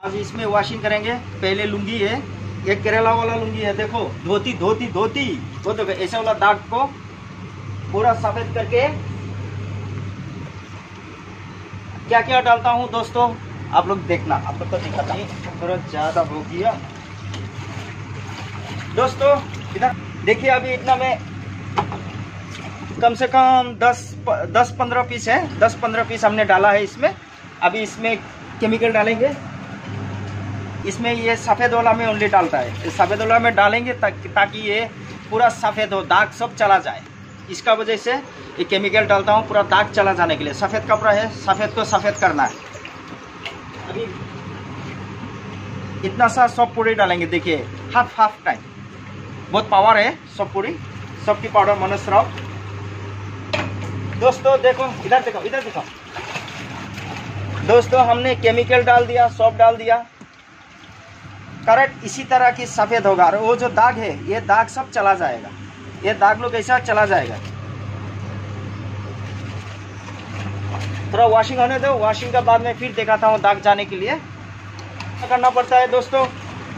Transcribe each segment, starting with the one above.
आज इसमें वॉशिंग करेंगे। पहले लुंगी है, ये केरला वाला लुंगी है, देखो धोती धोती धोती, वो देखो ऐसा वाला दाग को पूरा सफेद करके क्या क्या डालता हूँ दोस्तों, आप लोग देखना, आप लोग को दिखाता हूँ। थोड़ा ज्यादा हो गया दोस्तों, इधर देखिए। अभी इतना में कम से कम 10-15 पीस है, 10-15 पीस हमने डाला है इसमें। अभी इसमें केमिकल डालेंगे। इसमें ये सफ़ेद वाला में ओनली डालता है, सफ़ेद वाला में डालेंगे ताकि ये पूरा सफ़ेद हो, दाग सब चला जाए। इसका वजह से ये केमिकल डालता हूँ, पूरा दाग चला जाने के लिए। सफ़ेद कपड़ा है, सफ़ेद को सफ़ेद करना है। अभी इतना सा सब पूरी डालेंगे, देखिए हाफ टाइम, बहुत पावर है सब पूरी, सबकी पाउडर मनोज राव। दोस्तों देखो, इधर देखो, इधर देखो दोस्तों, हमने केमिकल डाल दिया, सॉप डाल दिया, करेक्ट इसी तरह की सफ़ेद होगा। और वो जो दाग है, ये दाग सब चला जाएगा, ये दाग लोग ऐसा चला जाएगा। थोड़ा वॉशिंग होने दो, वॉशिंग के बाद में फिर दिखाता हूँ दाग जाने के लिए क्या करना पड़ता है दोस्तों।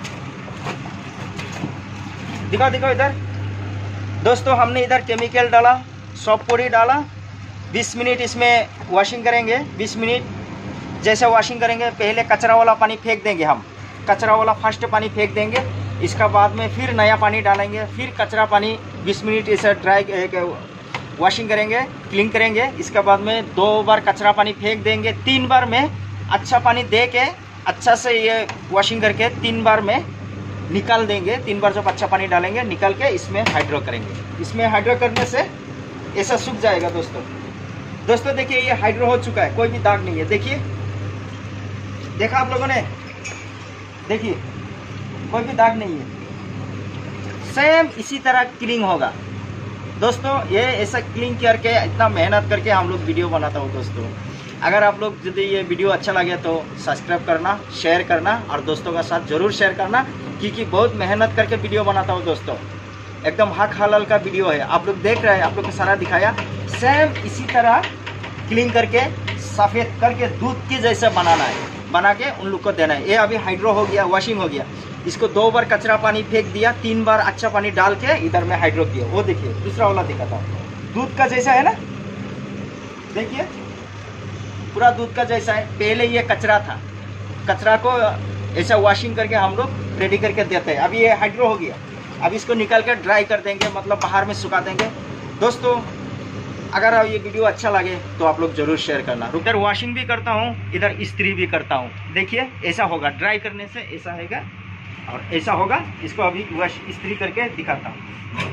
दिखाओ दिखाओ इधर दोस्तों, हमने इधर केमिकल डाला, सॉप पूरी डाला, 20 मिनट इसमें वॉशिंग करेंगे। 20 मिनट जैसे वॉशिंग करेंगे, पहले कचरा वाला पानी फेंक देंगे, हम कचरा वाला फर्स्ट पानी फेंक देंगे। इसका बाद में फिर नया पानी डालेंगे, फिर कचरा पानी 20 मिनट इसे ड्राई वॉशिंग करेंगे, क्लीन करेंगे। इसके बाद में 2 बार कचरा पानी फेंक देंगे, 3 बार में अच्छा पानी दे के अच्छा से ये वॉशिंग करके 3 बार में निकाल देंगे। 3 बार जब अच्छा पानी डालेंगे, निकाल के इसमें हाइड्रो करेंगे। इसमें हाइड्रो करने से ऐसा सूख जाएगा दोस्तों। दोस्तों देखिए, ये हाइड्रो हो चुका है, कोई भी दाग नहीं है। देखिए, देखा आप लोगों ने, देखिए कोई भी दाग नहीं है। सेम इसी तरह क्लीन होगा दोस्तों। ये ऐसा क्लीन करके, इतना मेहनत करके हम लोग वीडियो बनाता हूँ दोस्तों। अगर आप लोग यदि ये वीडियो अच्छा लगे तो सब्सक्राइब करना, शेयर करना और दोस्तों का साथ जरूर शेयर करना, क्योंकि बहुत मेहनत करके वीडियो बनाता हूँ दोस्तों। एकदम हक हलाल का वीडियो है, आप लोग देख रहे हैं, आप लोग को सारा दिखाया। सेम इसी तरह क्लीन करके सफ़ेद करके दूध की जैसे बनाना है, बना के उन लोग को देना है। ये अभी हाइड्रो हो गया, वॉशिंग हो गया। इसको 2 बार कचरा पानी फेंक दिया, 3 बार अच्छा पानी डाल के इधर में हाइड्रो किया। वो देखिए दूसरा वाला दिखाता हूँ, दूध का जैसा है ना, देखिए पूरा दूध का जैसा है। पहले ये कचरा था, कचरा को ऐसा वॉशिंग करके हम लोग रेडी करके देते हैं। अभी ये हाइड्रो हो गया, अब इसको निकाल कर ड्राई कर देंगे, मतलब बाहर में सुखा देंगे। दोस्तों अगर ये वीडियो अच्छा लगे तो आप लोग जरूर शेयर करना। इधर वॉशिंग भी करता हूँ, इधर इस्त्री भी करता हूँ। देखिए ऐसा होगा, ड्राई करने से ऐसा होगा और ऐसा होगा। इसको अभी इस्त्री करके दिखाता हूँ।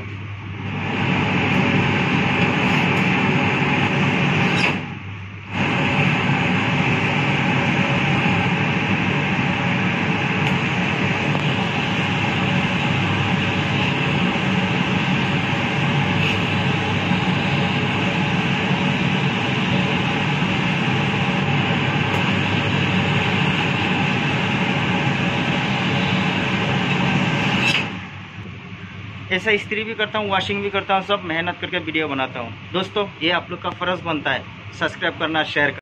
ऐसा इस्त्री भी करता हूँ, वॉशिंग भी करता हूँ, सब मेहनत करके वीडियो बनाता हूँ दोस्तों। ये आप लोग का फ़र्ज़ बनता है, सब्सक्राइब करना, शेयर करना।